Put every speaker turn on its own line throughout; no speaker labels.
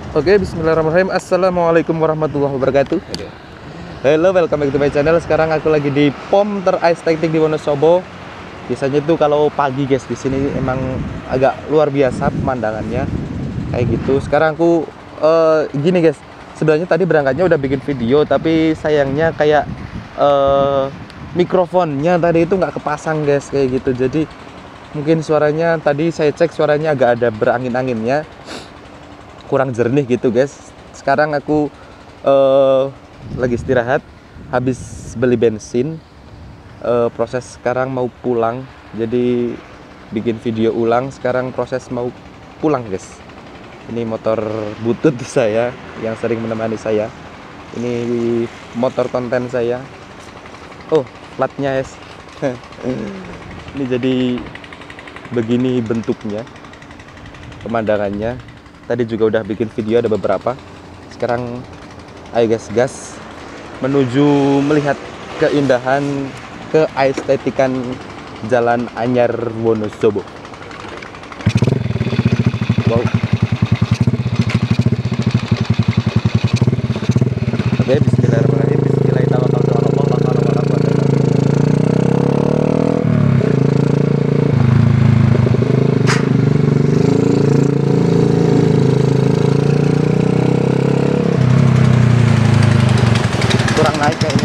Oke, bismillahirrahmanirrahim. Assalamualaikum warahmatullahi wabarakatuh. Hello, welcome back to my channel. Sekarang aku lagi di POM Terice Teknik di Wonosobo. Biasanya tuh kalau pagi guys, di sini emang agak luar biasa pemandangannya kayak gitu. Sekarang aku gini guys. Sebenarnya tadi berangkatnya udah bikin video, tapi sayangnya kayak mikrofonnya tadi itu nggak kepasang guys, kayak gitu. Jadi mungkin suaranya tadi saya cek suaranya agak ada berangin-anginnya, kurang jernih gitu guys. Sekarang aku lagi istirahat, habis beli bensin. Proses sekarang mau pulang, jadi bikin video ulang. Sekarang proses mau pulang guys. Ini motor butut saya yang sering menemani saya. Ini motor konten saya. Oh, platnya guys. Ini jadi begini bentuknya, pemandangannya. Tadi juga udah bikin video ada beberapa. Sekarang ayo gas menuju melihat keindahan, keestetikan Jalan Anyar Wonosobo. Wow. Oke, bismillahirrahmanirrahim. Kurang naik kayaknya.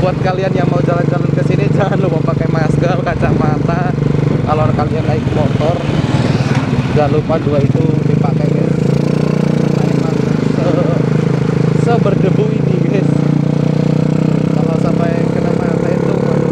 buat kalian yang mau jalan-jalan ke sini jangan lupa pakai masker, kacamata. Kalau kalian naik motor jangan lupa dua itu dipakai guys. Karena emang seberdebu ini guys. Kalau sampai kena mata itu waduh.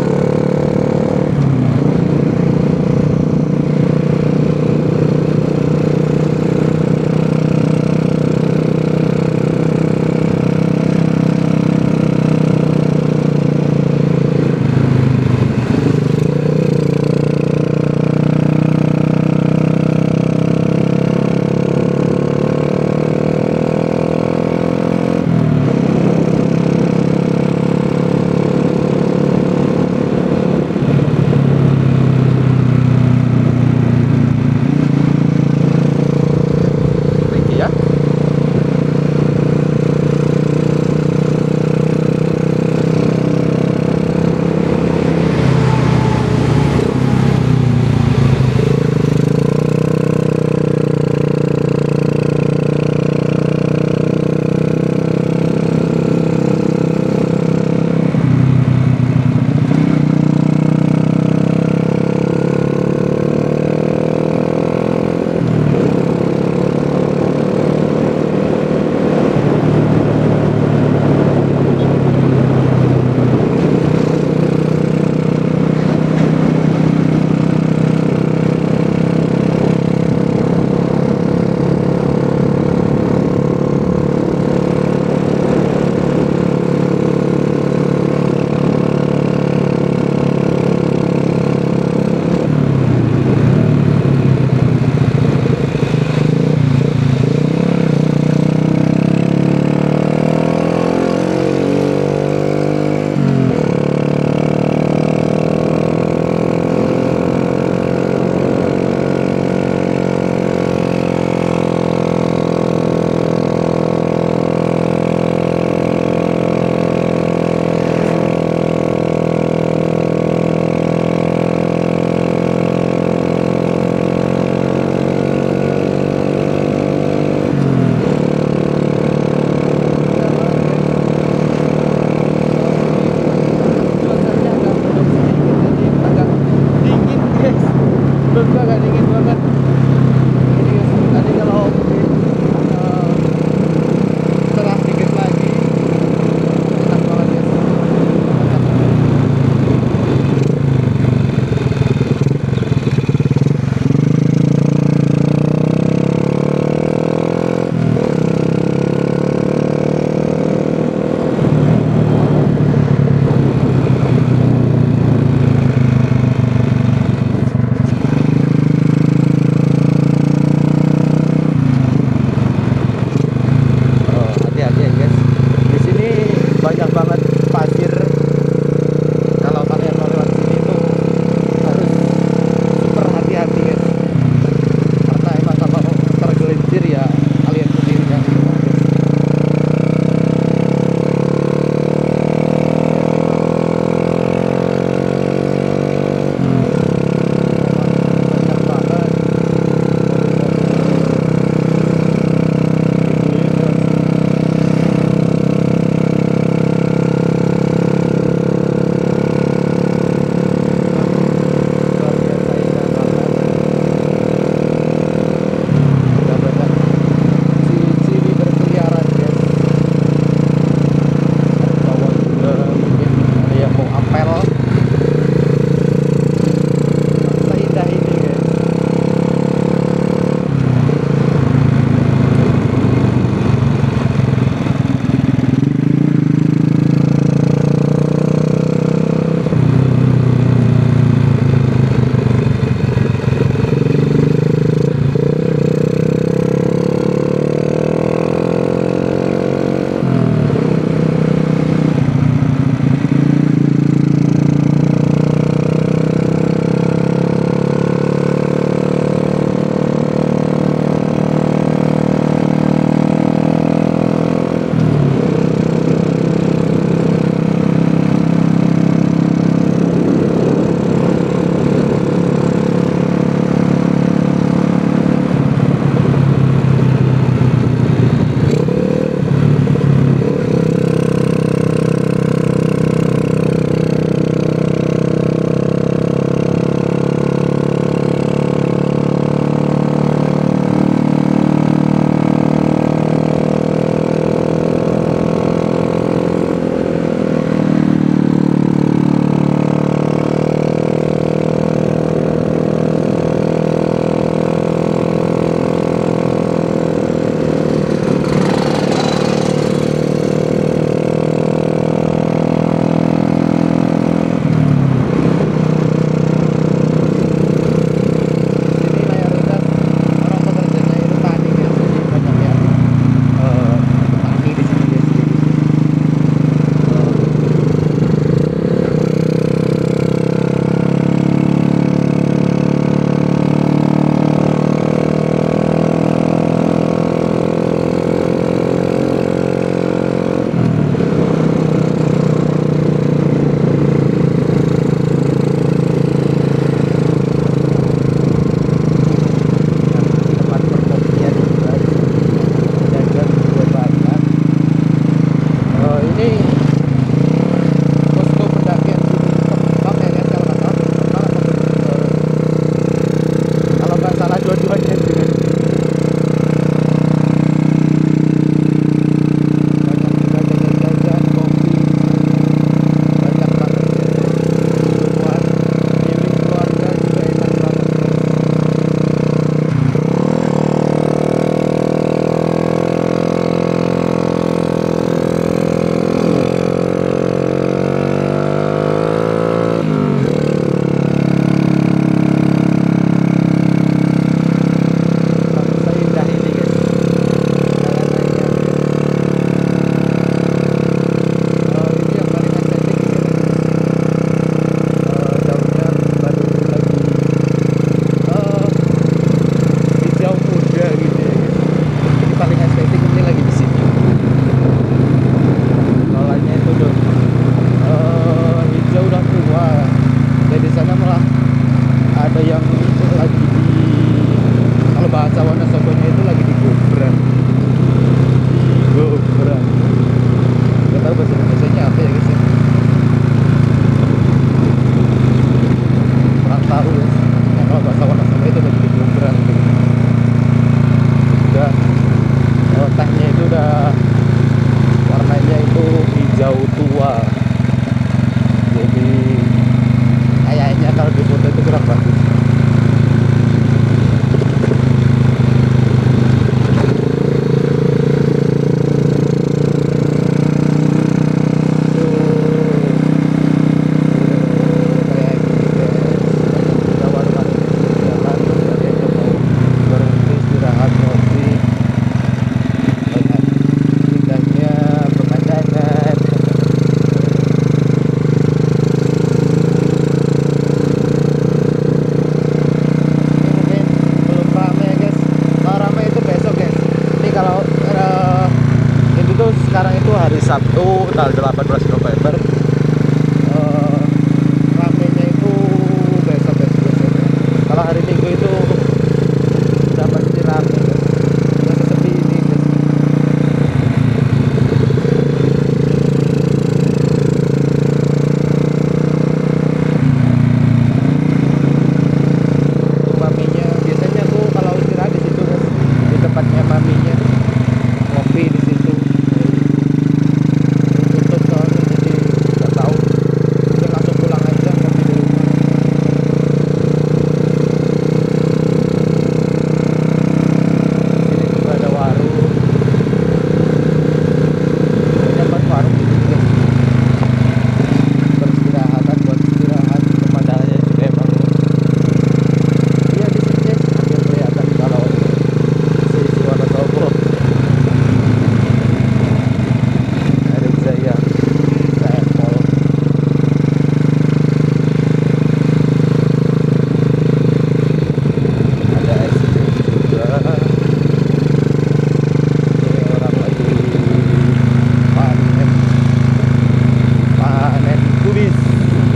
Ya. Menurutku agak dingin banget. Jadi tadi kalau mungkin cerah dikit lagi enak banget ya.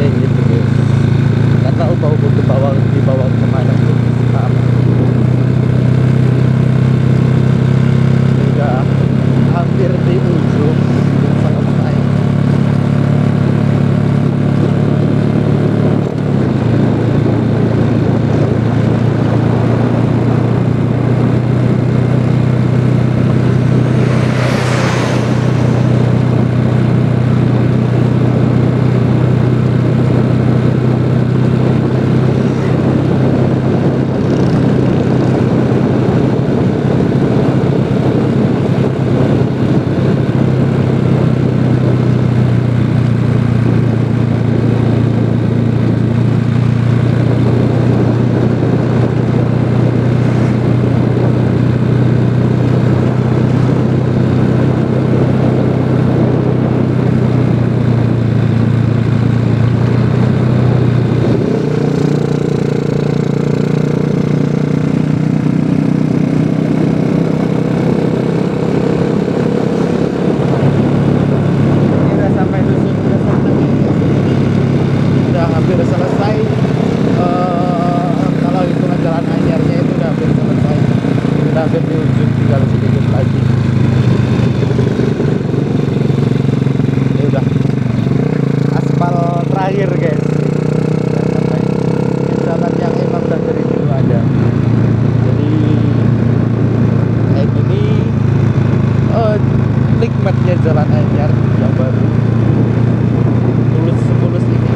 kayak gitu guys, karena ubah-ubah dibawa kemana pun sama. Udah hampir di ujung selesai. Nikmatnya jalan anyar yang baru, mulus ini.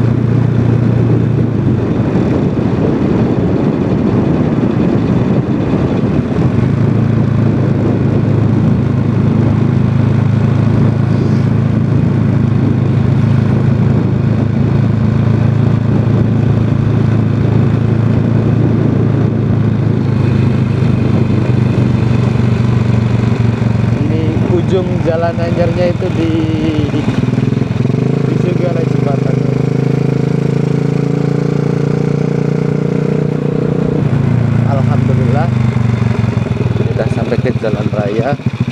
Ujung jalan anyarnya itu di segala jembatan. Alhamdulillah sudah sampai ke jalan raya.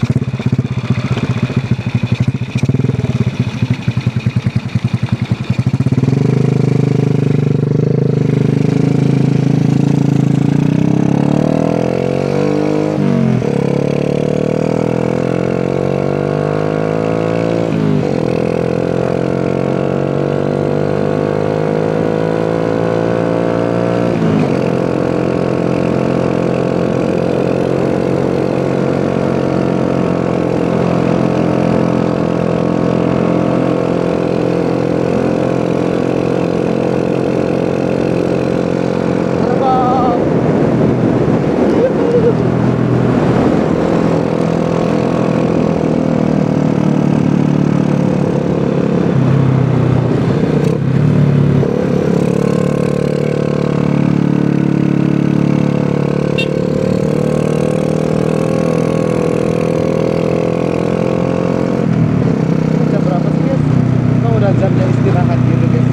Jamnya istirahat gitu guys.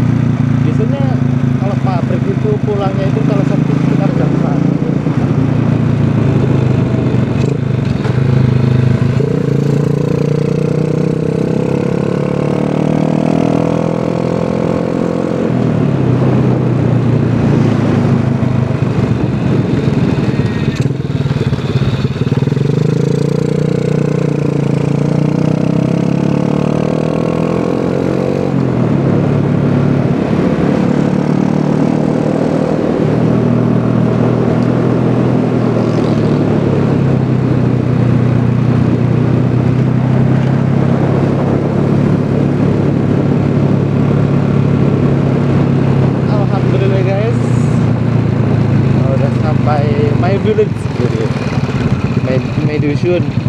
Biasanya kalau pabrik itu pulangnya itu kalau Sabtu sekitar jam 1. My village gitu, my dusun.